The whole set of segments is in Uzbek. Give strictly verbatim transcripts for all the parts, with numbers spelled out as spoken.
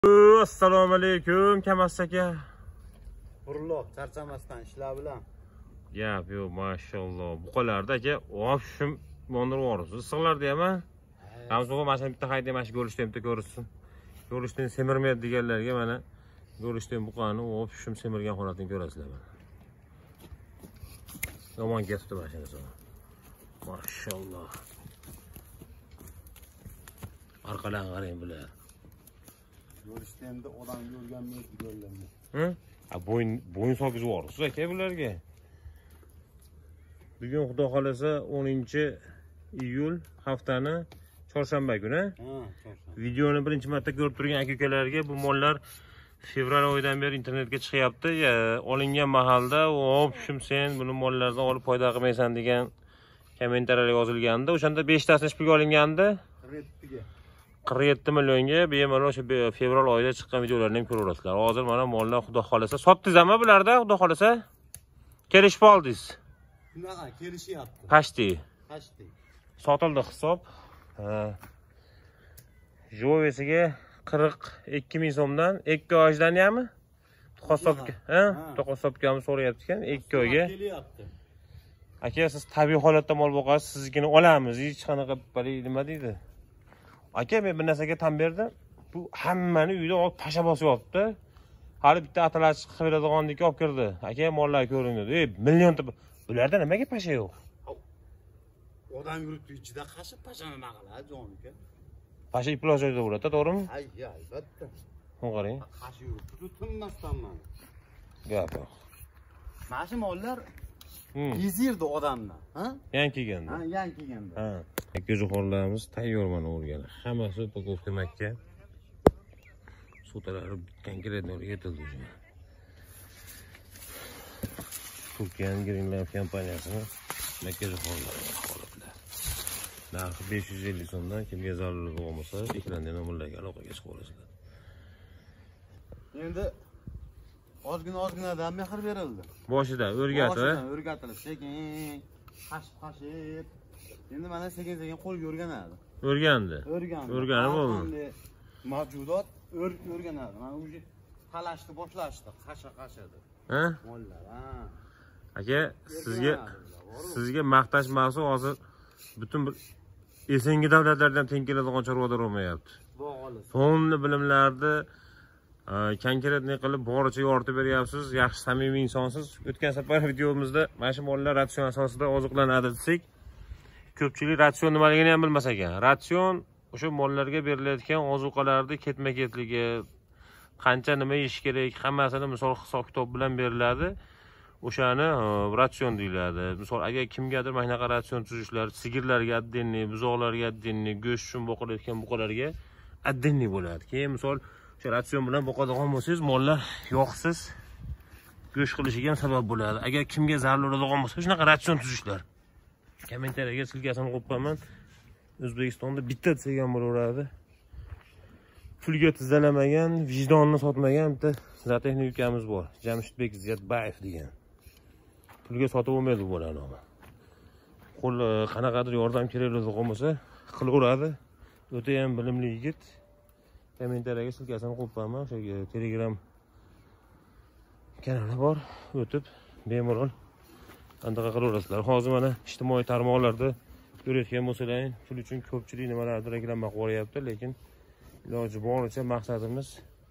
Assalomu alaykum Kamas aka. Burilib, charchamasdan ishlar bilan. Yap, yo, mashalloh. Buqalarda aka, ofshim mondirib yorsiz. Issiqlarda ham, ha? Ramzoga mashina bitta haydam, mana shu go'lishda bitta ko'rsin. Go'lishdan semirmaydi deganlarga mana go'lishdan buqani ofshim semirgan holatini ko'rasizlar mana. Yomon ketdi mashinasi. Mashalloh. Arqadan qarang bular. Go'lishtanda odam yurganmaydi go'llarni. Hı? Ha, bo'yin bo'yin sog'iz yorsiz aka bularga. Bugun xudo xolasa o'ninchi iyul haftani chorshanba kuni. Ha, chorshanba. Videoni birinchi marta ko'rib turgan aka-ukalarga bu mollar fevral oyidan beri internetga chiqyapti. Olingan mahalda, "Hop, shum sen buni mollardan olib foyda qilmaysan" degan kommentariyalar yozilgandi. O'shanda besh tasini ishga olingandi. qirq yetti millionga bemalol o'sha fevral oyida chiqqan videolarni ham ko'raverasizlar. Hozir mana mollar xudo xolasa sotdingizmi bularda? Xudo xolasa kelishib oldingiz. Shunaqa kelishyapti. Pashti. Pashti. Sotildi hisob. Jovesiga qirq ikki ming so'mdan ikki oydan yami? Hisobga, ha? Hisobgami so'rayapti ekan ikki oyga. Kelyapti. Aka, siz tabiiy holatda mol boqasiz, siznikini olamiz. Hech qanaqa bali nima deydi? Aka, men bir narsaga tan berdim. Bu hammani uyda olib pasha bosib yotibdi. Hali bitta atalar chiqib beradiganlikka olib kirdi. Aka, mollar ko'rindi. Ey, millionta bularda nimaga pasha yo'q? Odam yuribdi ichida qashib pasha nima qiladi jonika? Pasha iploq joyda bo'ladi, to'g'rimi? Ay, albatta. Qarang. Qashib yuribdi, tinmasdan mana. Gap yo'q. Mana shu mollar bezirdi odamdan, ha? Yan kelganda. Ha, yan kelganda. Ha. Aka-ukalarimiz tayyor mana o'rgani. Hammasi upakovka makka. Sutalari konkretno yetildi. Turkiyan Greenland kompaniyasini aka-ukalar holatlar. Narxi besh yuz ellik so'mdan kimga zarurligi bo'lmasa, ekranda nomerlarga aloqaga chiqib olasizlar. Endi ozgina-ozginadan mehr berildi. Boshida o'rgatib, Boshidan o'rgatilib, sekin, qashib-qashib. Endi mana sekin-sekin qo'lga o'rganadi. O'rgandi. O'rgandi. O'rganib bo'ldi. Mavjudot o'rganadi. Mana o'zi talashni boshlashdi, qasha-qashadi. Ha? Mollar, ha. Aka, sizga sizga maqtash mavzu hozir butun bir esengi davlatlardan teng keladigan chorvalar bo'lmayapti. Sonli bilimlarni konkretni qilib boricha yoritib beryapsiz. Yaxshi samimiy insonsiz. O'tgan safar videomizda mana shu mollar ratsion asosida oziqlanadi desak, ko'pchilik ratsion nimaligini ham bilmas ekan. Ratsion o'sha mollarga berilayotgan ozuqalarning ketma-ketligi, qancha nima yeyish kerak, hammasini misol hisob kitob bilan beriladi. O'shani ratsion deyiladi. Misol agar kimgadir mana shunaqa ratsion tuzishlar, sigirlarga addenni, buzoqlarga addenni, go'sht uchun boqilayotgan buqalarga addenni bo'ladi. Keyin misol o'sha ratsion bilan boqadigan bo'lsangiz, mollar yog'siz go'sht qilishiga ham sabab bo'ladi. Agar kimga zarar bo'ladigan bo'lsa, shunaqa ratsion tuzishlar. Kommentariyaga silkasini qo'yib qo'yaman. O'zbekistonda bitta desam ham bo'laveradi. Pulga tizalamagan, vijdonni sotmagan bitta zatexnik ukamiz bor. Jamshidbek Ziyatbayev degan. Pulga sotib olmaydi bu bolani. Qo'l qanaqadir yordam keraklig'i bo'lsa, qilaveradi. O'ta ham bilimli yigit. Kommentariyaga silkasini qo'yib qo'yaman. O'sha Telegram kanali bor. O'tib bemalol anaqa qilaverasizlar. Hozir mana ijtimoiy tarmoqlarda ko'rayotgan bo'lsalaring, pul uchun ko'pchilik nimalardir reklama qilib yuboryapti, lekin iloji boricha maqsadimiz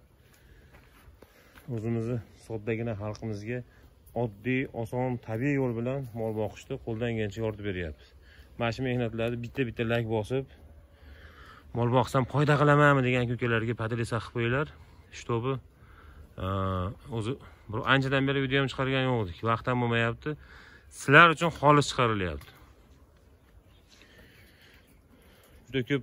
o'zimizni soddagina xalqimizga oddiy, oson, tabiiy yo'l bilan mol boqishni qo'ldan kelgancha yoritib beryapmiz. Mana shu mehnatlarni bitta-bitta like bosib, mol boqsam foyda qilamanmi degan ko'kalarga podlesa qilib qo'yinglar. Shtobi o'zi bir anchadan beri video ham chiqargan yo'q edik. Vaqt ham bo'lmayapti. Sizlar uchun xolis chiqarilyapti. Juda ko'p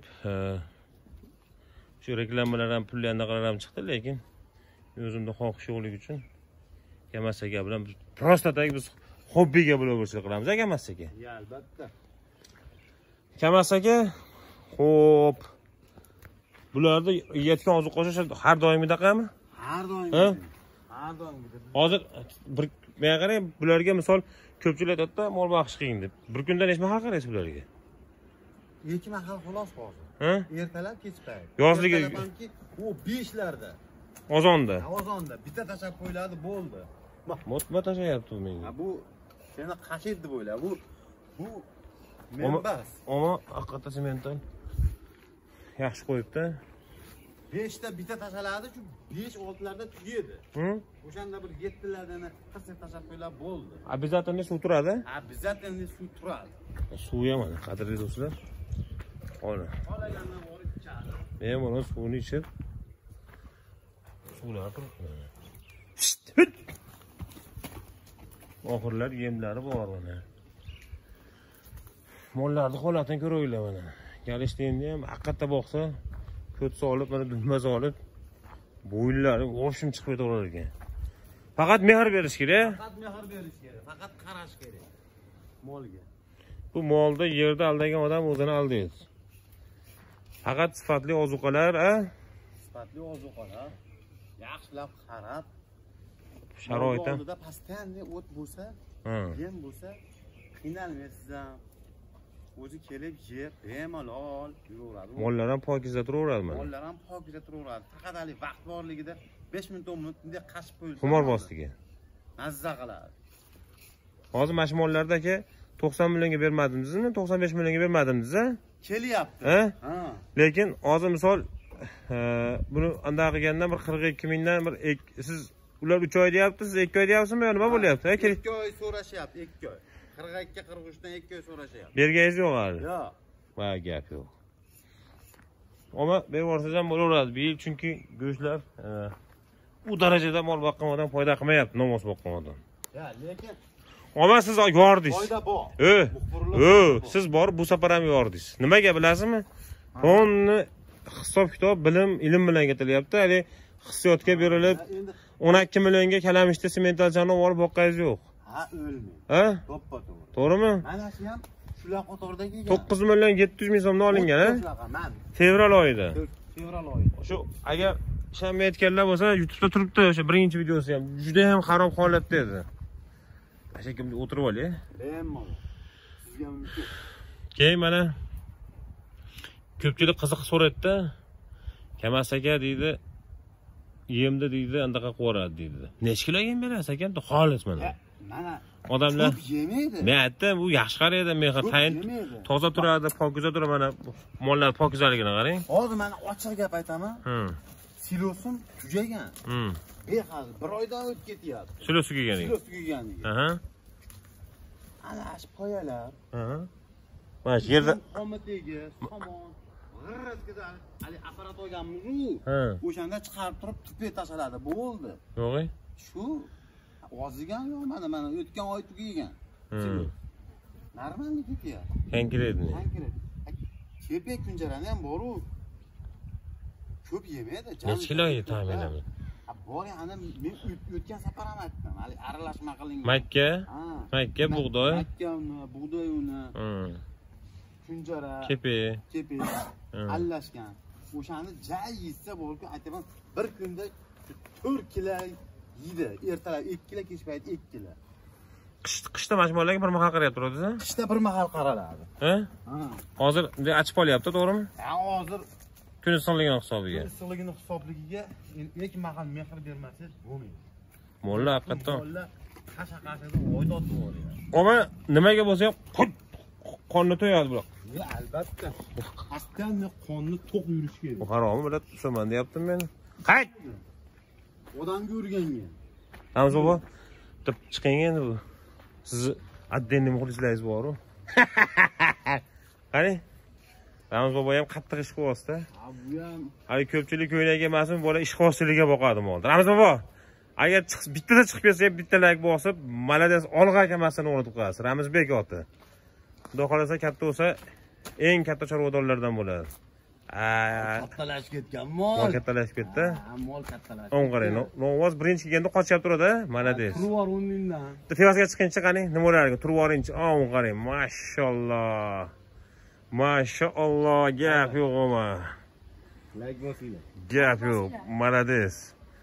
shu reklamalar ham pulli anaqalar ham chiqdi, lekin o'zimda xohish yo'qligi uchun Kamas aka bilan prosta tag biz hobbiga blogerchilik qilamiz, Kamas aka. Ya, albatta. Kamas aka, xo'p. Bularda yetgan ozuq qo'shish har doimidaqami? Har doim. Har doim. Hozir bir men qarang, bularga misol ko'pchilik aytadi, mol boqish qiyin deb. Bir kunda necha mahal qaraysiz bularga? ikki mahal xolos hozir. Ha? Ertalab kech payt. Yozligi Ertalabki u besh larda. Ozonda. Ozonda bitta tashab qo'yiladi, bo'ldi. Motma tashayapti u menga. Ha bu seni qashid deb o'yla. Bu bu menbas. Ama haqiqatan semental yaxshi qo'yibdi. besh ta bitta tashaladi, shu besh olti larda tugaydi. Hı? O'shanda bir yetti lardani qirq tashab qo'yilib bo'ldi. Обязательно suv turadi? Обязательно suv turadi. Suv ham mana, qadrli do'stlar. Mana. Qolagandan olib ichadi. Men mana suvni ichib suvlar turibdi. Oxirlar yemlari bor mana. Mollarni holatini ko'ringlar mana. Galishtinni ham haqiqatda boqsa, ko't solib, mana dumma solib, bo'ynlari o'shim chiqib ketaverar ekan. Faqat mehr berish kerak. Faqat mehr berish kerak. Faqat qarash kerak molga. Bu molda yerda aldagan odam o'zini aldaydi. Faqat sifatli ozuqalar, a? Sifatli ozuqalar. Yaxshilab qarab, sharoit ham oldida pastanli o't bo'lsa, yem bo'lsa, qiynalmaysiz ham. O'zi kelib yeb, bemalol yuraveradi. Mollar ham pokiza turaveradi mana. Mollar ham pokiza turaveradi. Faqat hali vaqt borligida besh minut o'n minut bunday qashib qo'yilsa, xumor bostiga mazza qiladi. Hozir mana shu mollarda aka to'qson millionga bermadimizmi? to'qson besh millionga bermadimiz, a? Kelyapti. Ha? Ha. Lekin hozir misol buni anda qilganda bir qirq ikki mingdan bir siz ular uch oy deyapti, siz ikki oy deyapsizmi? Yo nima bo'lyapti? ikki oy so'rashyapti, ikki oy. qirq ikki qirq uch dan ikki oy so'rashyapti. Berganingiz yo'q hali? Yo'q. Va gap yo'q. Ama bevorsiz ham bo'laveradi bu yil, chunki go'shtlar bu darajada mol boqqan odam foyda qilmayapti, namoz boqqan odam. Ya, lekin Ama siz yordingiz. Foyda bor. Ö, ö, siz bor bu safar ham yordingiz. Nimaga bilasizmi? Fonni hisob kitob, bilim, ilm bilan ketilyapti. Hali hissiyotga berilib o'n ikki millionga kalamishda sementalchani olib boqqangiz yo'q. Ha, o'lmaydi. Ha? To'ppa-to'g'ri. To'g'rimi? Mana shu ham shular qatoridan kelgan. to'qqiz million yetti yuz ming so'mdan olingan, ha? Fevral oyida. Fevral oyida. Shu agar ishonmayotganlar bo'lsa, YouTube'da turibdi o'sha birinchi videosi ham. Juda ham xarob holatda edi. Mana kimni o'tirib olay. Bemalol. Sizga mumkin. Keyin mana ko'pchilik qiziq so'raydi-da. Kamas aka deydi, yemdi deydi, andaqa qo'radi deydi. Nech kilo yem berasiz ekan? Xolis mana. Mana odamlar yemaydi. Men aytdim, u yaxshi qaraydi, men tayin toza turadi, pokiza turadi, mana mollar pokizaligini qarang. Hozir mana ochiq gap aytaman. Hmm. Silosim tugagan. Hmm. Behaz bir oydan o'tib ketyapti. Silosi tugagan. Silos tugaganiga. Aha. Ana shu qoyalar. Aha. Mana shu yerda qomatdagi somon g'irratgida hali apparat olganmiz-ku. Ha. O'shanda chiqarib turib tupay tashladi, bo'ldi. Yo'q-e? Shu ozigan yo'q, mana mana o'tgan oy tugagan. Normalni ketyapti. Konkretni. Konkret. Kepak kunjarani ham bor-ku. Ko'p yemaydi. Necha kilo yeydi taxminan? Bor, ana men o'tgan safar ham aytdim. Hali aralashma qilingan. Makka? Makka bug'doy. Makka uni, bug'doy uni. Kunjara. Kepi. Kepi. Aralashgan. O'shani jay yesa bo'lku, aytaman, bir kunda to'rt kilo yeydi. Ertalab ikki kilo, kech payt ikki kilo. Qishda mashmollarga bir mahal qarayapti turadi-da? Qishda bir mahal qaraladi. Ha? Ha. Hozir bunday achib qolyapti, to'g'rimi? Ha, hozir kun issiqligini hisobiga. Issiqligini hisobligiga lekin mahal mehr bermasangiz bo'lmaydi. Mollar haqiqatan. Mollar qasha-qashada oydot bo'lyapti. Ama nimaga bo'lsa ham qonni to'yadi bular. Ya albatta. Qasddan qonni to'q yurish kerak. Bu harommi, bular tusaman deyaptim men. Qayt! Odamga o'rgangan. Hamza baba, deb chiqing endi bu. Sizni addenni muxlislaringiz bor-ku. Qani? Hamza baba ham qattiq ish qilyapti. Ha, bu ham. Hali ko'pchilik o'ynagan emasmi, bola ishqibozchiligiga boqadi molda. Hamza baba, agar bittada chiqib kelsa, bitta like bosib, malades olg'a kamasini o'rnatib qo'yasiz. Ramizbek oti. Xudo xolasa katta bo'lsa, eng katta chorvadorlardan bo'ladi. Kattalashib ketgan mol. Mol kattalashib ketdi. Ha, mol kattalashib. On qarang, novoz birinchi kelganda qochib turadi, malades. Turvor o'rnindan. Terasga chiqinchi qani, nima bo'lardi? Turvorinchi, on qarang, mashalloh. Mashalloh, gap yo'q ama. Like bosinglar. Gap yo'q, malades.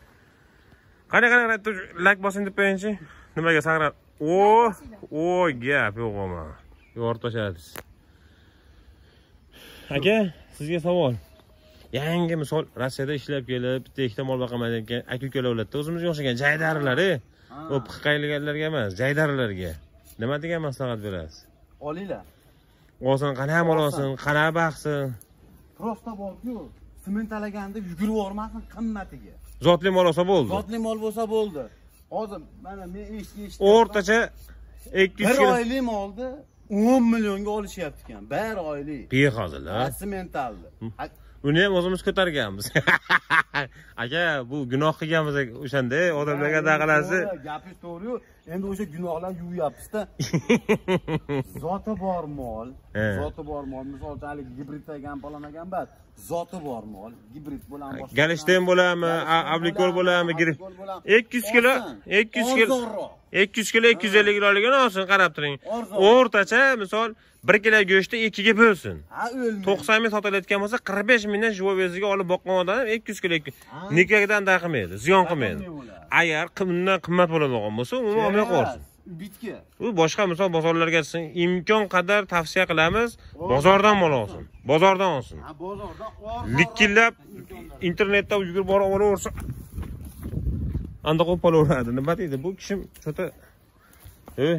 Qani qani like bosing deb qo'yingchi. Nimaga sagrab? O, o, gap yo'q ama. Yo'rtashasiz. aka, sizga savol. Yangi misol Rossiyada ishlab kelib, bitta ikkita mol boqamaydigan aka-ukalar bo'ladi. O'zimizga o'xshagan jaydarilar-a. U piqqayliganlarga emas, jaydarilarga. Nima degan maslahat berasiz? Olinglar. Olsin, qana mol olsin, qana baqsin. Prosta borku, sementalaganda yugurib yormasin qimmatiga. Zotli mol olsa bo'ldi. Zotli mol bo'lsa bo'ldi. Hozir mana men eshitdim. O'rtacha ikki yuz bir oylik molni o'n millionga olishyapti ekan. Bir oylik. Behozirlar. Sementalni. Uni ham o'zimiz ko'targanmiz. Aka, bu gunoh qilganmiz o'shanda, odamlarga daqalasi. Gapingiz to'g'ri-yu, endi o'sha gunohlarni yuvyapsiz-da. Zoti bor mol, zoti bor mol, misolchalik gibrid degan palanagan bas. Zoti bor mol, gibrid bilan boshqa. Galishten bo'ladimi, ablikol bo'ladimi, gibrid. ikki yuz kilo, ikki yuz kilo. ikki yuz kilo, ikki yuz ellik kiloligini olsin, qarab turing. O'rtacha misol bir kilo go'shtni ikkiga bo'lsin. Ha, o'lmaydi. to'qson ming sotilayotgan bo'lsa, qirq besh mingdan javobeziga olib boqqan odam ikki yuz kilo nikadan da qilmaydi, ziyon qilmaydi. Agar bundan qimmat bo'ladigan bo'lsa, uni olmay qo'ysin. Bitga. U boshqa misol bozorlarga imkon qadar tavsiya qilamiz, bozordan mol olsin. Bozordan olsin. Ha, bozordan ol. Likillab internetda yugurib borib olaversa, anda qo'yib qolaveradi. Nima deydi? Bu kishim chota ey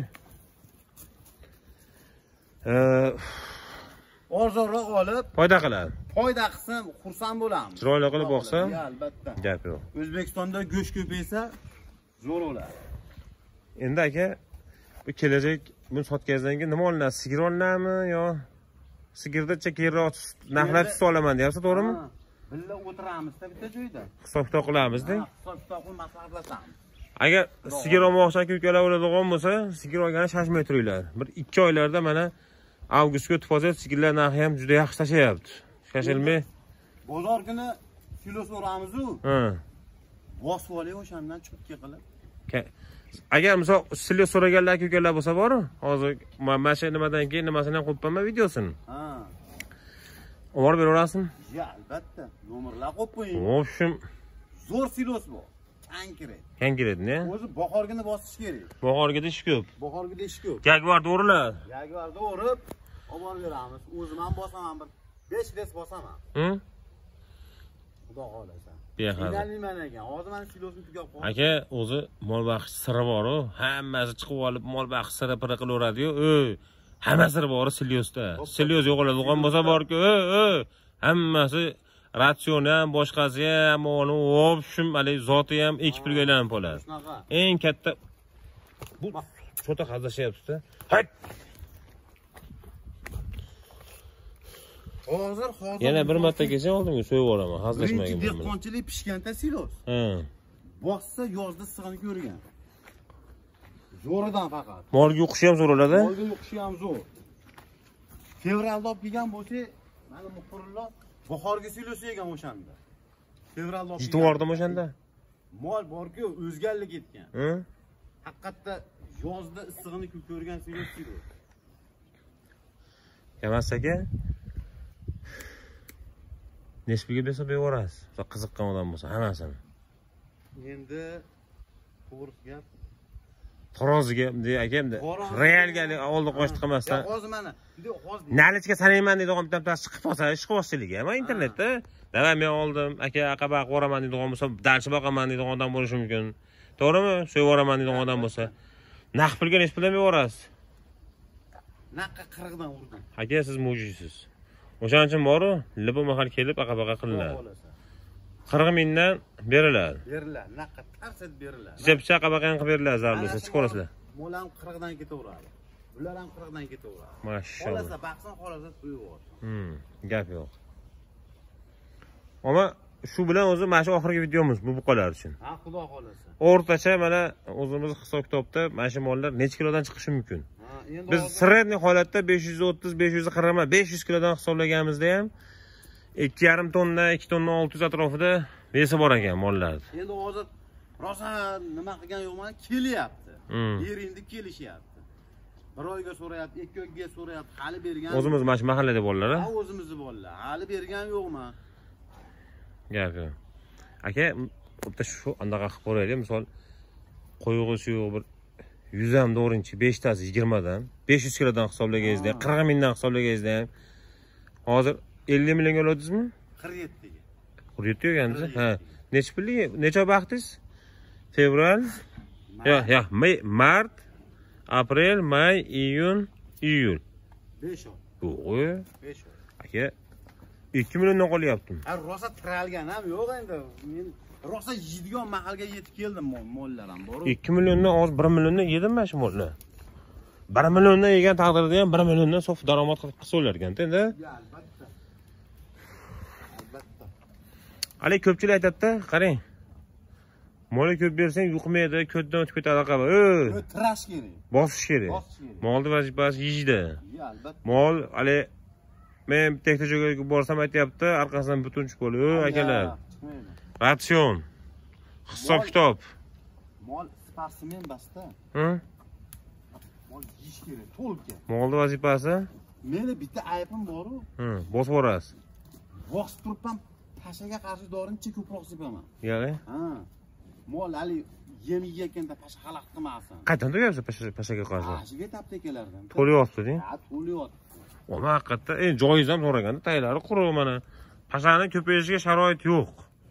Arzonroq olib, foyda qiladi. Foyda qilsam, xursand bo'laman. Chiroyli qilib boqsa, albatta. Gap yo'q. O'zbekistonda go'sht ko'paysa, zo'r bo'ladi. Endi aka, bu kelajak buni sotgandan keyin nima olinadi? Sigir olinadimi yo sigirdacha keyinroq narxlar tushib olaman deyapsiz, to'g'rimi? Billa o'tiramizda bitta joyda. Hisob-kitob qilamizda. Hisob-kitobni maslahatlashamiz. Agar sigir olmoqchi aka-ukalar bo'ladigan bo'lsa, sigir olgani shoshmay turinglar. Bir ikki oylarda mana avgustga tufozat sigirlar narxi ham juda yaxshi tashayapti. Shoshilmay. Bozor kuni kilo so'ramiz-ku. Ha. Bosib olay o'shandan chutga qilib. Agar misol sizlar so'raganlar aka-ukalar bo'lsa bor, hozir mana shu nimadan keyin nimasini ham qo'yib qo'yman videosini. Ha. Olib beraverasizmi? Ya, albatta. Nomerlar qo'yib qo'ying. Vobshim, zo'r silos bu. Konkret. Konkretni. O'zi bahorgini bosish kerak. Bahorgida ish ko'p. Bahorgida ish ko'p. Jagvarda o'riladi. Jagvarda o'rib, olib beramiz. O'zim ham bosaman, bir besh res bosaman. Hm? Xudo xolasa. Bexabar. Qiynalmayman ekan. Hozir men silosni tugab qo'ydim. Aka, o'zi mol baqish siri bor-ku. Hammasi chiqib olib mol baqish siri piri qilaveradi-yu. Ey, hamma siri bor silyosda. Silyos yo'qoladigan bo'lsa bor-ku, ey, ey, hammasi ratsion ham, boshqasi ham, uni vobshim, hali zoti ham ekib turganlarni bo'ladi. Eng katta bu chota hazlashyapti-da. Hayt. Hozir hozir Yana bir marta kelsa oldimga so'yib yuboraman, hazlashmagan bo'ldim. Dehqonchilik pishganda silos. Ha. Bossa yozda sig'ini ko'rgan. Zo'ridan faqat. Molga o'qishi ham zo'r bo'ladi. Molga o'qishi ham zo'r. Fevralda olib kelgan bo'lsa, mana muxbirlar bahorga silos yegan o'shanda. Fevralda olib Yetib bordim o'shanda. Mol borku, o'zgarlik ketgan. Ha? Haqiqatda yozda issig'ini ko'rgan silos silos. Emas aka. Nesbiga bersa bevorasiz. Qiziqqan odam bo'lsa, hammasini. Endi to'g'ri gap. Taroziga, dey akamda. Realga oldi qo'shdi qilmasdan. Hozir mana, hozir Nalichga sanayman deydigan bitta chiqib qolsa, ish qilmoqchiligi ham internetda. Davay men oldim, aka aqaba qo'raman deydigan bo'lsa, dalchi boqaman deydigan odam bo'lishi mumkin. To'g'rimi? So'yib yuboraman deydigan odam bo'lsa, naqd pulga nech puldan berasiz? Naqqa qirq dan urdim. Aka siz mo'jizsiz. O'shaning uchun bor-ku, libo mahal kelib aqabaqa qilinadi. qirq mingdan beriladi. Beriladi, naqqa tarsat beriladi. Picha-picha aqabaqa ham qilib beriladi zarurlasa, chiqarasizlar. Mol ham qirq dan ketaveradi. Ular ham qirq dan ketaveradi. Mashallah. Xolasa baqsan, xolasa to'yib yuboradi. Hmm, gap yo'q. Ammo shu bilan o'zi mana shu oxirgi videomiz bu buqalar uchun. Ha, xudo xolasa. O'rtacha mana o'zimiz hisob-kitobda mana shu mollar necha kilodan chiqishi mumkin? Ha, endi biz sredniy holatda besh yuz o'ttiz besh yuz qirq emas, besh yuz kilodan hisoblaganimizda ham ikki yarim tonna, ikki tonna olti yuz atrofida besi bor ekan mollar. Endi hozir rosa nima qilgan yo'qman, kelyapti. Yeringda kelishyapti. Bir oyga so'rayapti, ikki oyga so'rayapti, hali bergan. O'zimiz mana shu mahallada bolalar, ha? Ha, o'zimizni bolalar. Hali bergan yo'qman. Gap yo'q. Aka, bitta shu andaqa qilib qo'yaylik, misol qo'yg'isi yo'q bir yuz ham to'g'rinchi, besh tasi yigirma dan, besh yuz kilodan hisoblaganingizda, qirq mingdan hisoblaganingizda ham hozir ellik millionga oladingizmi? qirq yettiga. qirq yetti yo'gandingiz? Ha. Necha pullik? Necha baxtingiz? Fevral. Yo'q, yo'q, may, mart, aprel, may, iyun, iyul. besh oy. Yo'q. besh oy. Aka ikki milliondan qolyaptim. Ha, rosa tiralgan ham yo'q endi. Men rosa yeydigan mahalga yetib keldim mollar ham bor. ikki milliondan oz bir milliondan yedim mana shu molni. bir milliondan yegan taqdirda ham bir milliondan sof daromad qilsa bo'lar ekan-da endi. Albatta. Albatta. Hali ko'pchilik aytadi-da, qarang. Molni ko'p bersang yuqmaydi, ko'ddan o'tib ketadi qaba. Ey, tirash kerak. Bosish kerak. Bosish kerak. Molni vazifasi yeydi. Ya, albatta. Mol hali men bitta joyga borsam aytyapti, orqasidan butun chiqib bo'ladi. Ey, akalar. Ratsion. Hisob kitob. Mol sportsmen basta. Hı? Mol yeyish kerak, to'lka. Molni vazifasi? Meni bitta aybim bor-ku. Hı, bosib borasiz. Bosib turib ham pashaga qarshi dorincha ko'proq sepaman. Ya'ni? Ha. Mol hali yem yeyotganda pasha xalaq qilmasin. Qayerdan to'yapsiz pashaga qarshi? Pashaga taptekalardan. To'layapti-ding. Ha, to'layapti. Ona haqiqatda, eng joiz ham so'raganda, taylari quruq mana. Pashani ko'payishiga sharoit yo'q.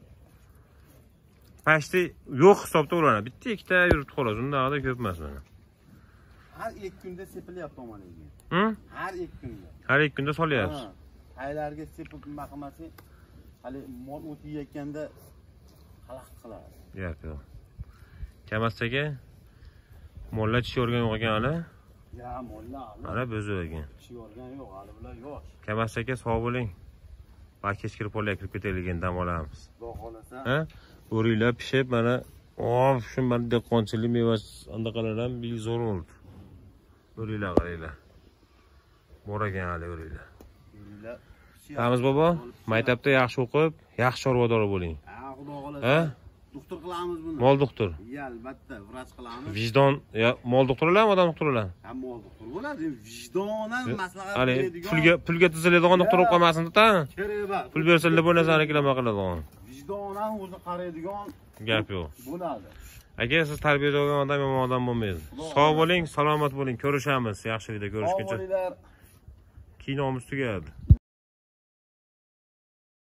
Pashti yo'q hisobda ulanadi. Bitta ikkita yurib qoladi, undaqda ko'p emas mana. Har ikki kunda sepilyapti omonlarga. Hı? Har ikki kunda. Har ikki kunda solyapsiz. Taylarga sepib nima qilmasa, hali mol o't yeyotganda xalaq qiladi. Yo'q, yo'q. Kamassaga mollar tish yorgan yo'q ekan hali. Ya, mollar. Mana bo'zi ekan. Tish yorgan yo'q, hali bular yosh. Kamassaga sog' bo'ling. Va kech kirib polga kirib ketaylik, dam olamiz. Xudo xolasa. Ha? O'ringlar pishib mana, of, shu mana dehqonchilik mevasi andaqalar ham bezor bo'ldi. O'ringlar qaranglar. Bor ekan hali o'ringlar. O'ringlar. Tamiz bobo, maktabda yaxshi o'qib, yaxshi chorvador bo'ling. Ha, xudo xolasa. Ha? Doktor qilamiz buni. Mol doktor. Ya, albatta, vrach qilamiz. Vijdon, ya mol doktorlarmi, odam doktorlar? Ha, mol doktor bo'ladi. Vijdonan maslahat Hali beradigan. pulga pulga tuziladigan doktor bo'lib qolmasin-da. Kerak emas. Pul bersalar bu narsani qilama qiladigan. Vijdonan o'zi qaraydigan Gap yo'q. bo'ladi. Aka, siz tarbiyada olgan odam yomon odam bo'lmaydi. Sog' bo'ling, salomat bo'ling, ko'rishamiz, yaxshilikda ko'rishguncha. Sog' bo'linglar. Kinomiz tugadi.